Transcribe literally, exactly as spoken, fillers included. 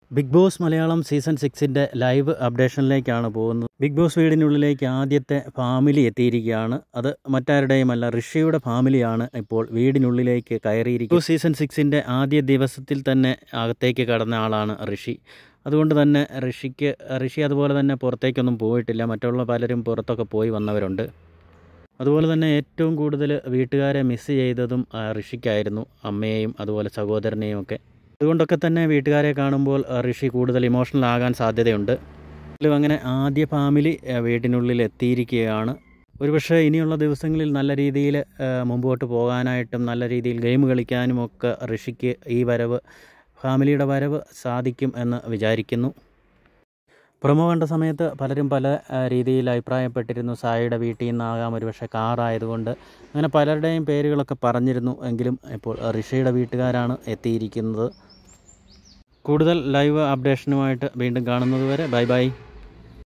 Big Boss Malayalam season സിക്സിൻ്റെ live അപ്ഡേഷനിലേക്കാണ് പോകുന്നത്. ബിഗ് ബോസ് വീടിനുള്ളിലേക്ക് ആദ്യത്തെ ഫാമിലി എത്തിയിരിക്കുകയാണ്. അത് മറ്റാരുടെയുമല്ല, ഋഷിയുടെ ഫാമിലിയാണ് ഇപ്പോൾ വീടിനുള്ളിലേക്ക് കയറിയിരിക്കുന്നത്. സീസൺ സിക്സിൻ്റെ ആദ്യ ദിവസത്തിൽ തന്നെ അകത്തേക്ക് കടന്ന ആളാണ് ഋഷി. അതുകൊണ്ട് തന്നെ ഋഷിക്ക് ഋഷി അതുപോലെ തന്നെ പുറത്തേക്കൊന്നും പോയിട്ടില്ല. മറ്റുള്ള പലരും പുറത്തൊക്കെ പോയി വന്നവരുണ്ട്. അതുപോലെ തന്നെ ഏറ്റവും കൂടുതൽ വീട്ടുകാരെ മിസ് ചെയ്തതും ഋഷിക്കായിരുന്നു, അമ്മയെയും അതുപോലെ സഹോദരനെയും ഒക്കെ. അതുകൊണ്ടൊക്കെ തന്നെ വീട്ടുകാരെ കാണുമ്പോൾ ഋഷി കൂടുതൽ ഇമോഷണൽ ആകാൻ സാധ്യതയുണ്ട്. അങ്ങനെ ആദ്യ ഫാമിലി വീട്ടിനുള്ളിൽ എത്തിയിരിക്കുകയാണ്. ഒരുപക്ഷെ ഇനിയുള്ള ദിവസങ്ങളിൽ നല്ല രീതിയിൽ മുമ്പോട്ട് പോകാനായിട്ടും നല്ല രീതിയിൽ ഗെയിം കളിക്കാനുമൊക്കെ ഋഷിക്ക് ഈ വരവ്, ഫാമിലിയുടെ വരവ് സാധിക്കും എന്ന് വിചാരിക്കുന്നു. പ്രൊമോ കണ്ട സമയത്ത് പലരും പല രീതിയിൽ അഭിപ്രായപ്പെട്ടിരുന്നു. സായിയുടെ വീട്ടിൽ നിന്നാകാം, ഒരുപക്ഷെ കാറായതുകൊണ്ട്, അങ്ങനെ പലരുടെയും പേരുകളൊക്കെ പറഞ്ഞിരുന്നു. എങ്കിലും ഇപ്പോൾ ഋഷിയുടെ വീട്ടുകാരാണ് എത്തിയിരിക്കുന്നത്. കൂടുതൽ ലൈവ് അപ്ഡേഷനുമായിട്ട് വീണ്ടും കാണുന്നത് വരെ ബൈ ബൈ.